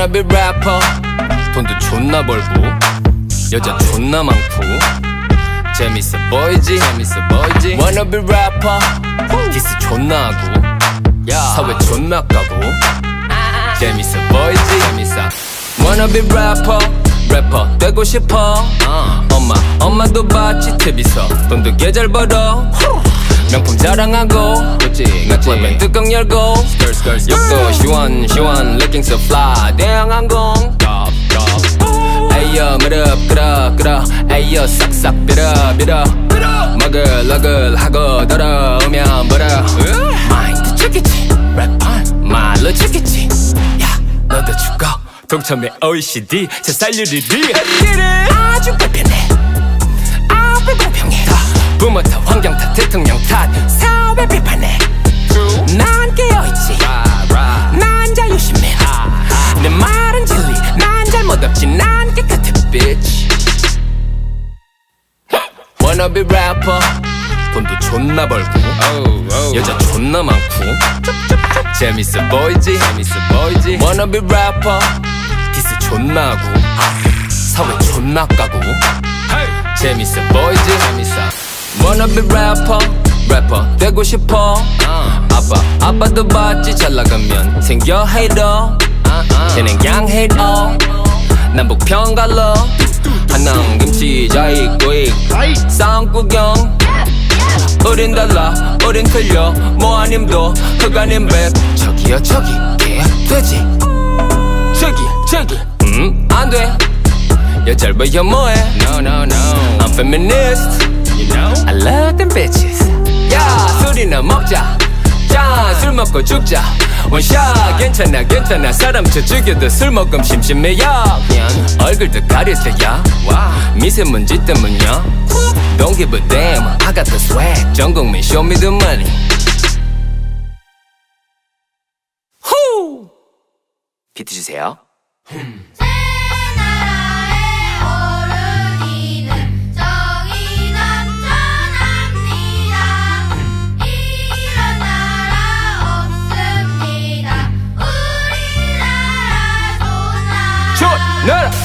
Wanna be rapper 돈도 존나 벌고 여자 존나 많고 재밌어 보이지 Wanna be rapper 디스 존나 하고 사회 존나 까고 재밌어 보이지 Wanna be rapper 래퍼 되고 싶어 엄마도 봤지 TV서 돈도 개 잘 벌어 명품 자랑하고 맥주면 뚜껑 열고 욕도 시원 looking so fly 대형항공 에이여 무릎 끌어 에이여 싹싹 밀어 머글러글 하고 돌아오면 벌어 마인드 죽겠지 랩 말로 죽겠지 야 너도 죽어 동참해 OECD 제살률이리 아주 불편해 아주 불평해 부모 탓 환경 탓 대통령 탓 사회 비판해 난 깨어있지 난 자유심해 내 말은 진리 난 잘못 없지 난 깨끗해 bitch Wanna be rapper 돈도 존나 벌고 여자 존나 많고 재밌어 보이지 Wanna be rapper 디스 존나 하고 사회 존나 까고 재밌어 보이지 Wanna be rapper 래퍼 되고 싶어 아빠도 봤지 잘 나가면 생겨 hater 쟤는 그냥 hate all 남북평 갈러 한남 김치 자익구익 싸움 구경 우린 달라 우린 틀려 뭐 아님도 흑 아님 백 저기요 저기 돼지 저기 안돼 여잘 보여 뭐해 No I'm feminist I love them bitches 야 술이나 먹자 자 술 먹고 죽자 원샷 괜찮아 사람 쳐 죽여도 술 먹으면 심심해요 얼굴도 가려져야 미세먼지 때문이야 Don't give a damn I got the swag 전 국민 show me the money 후 비트 주세요 나라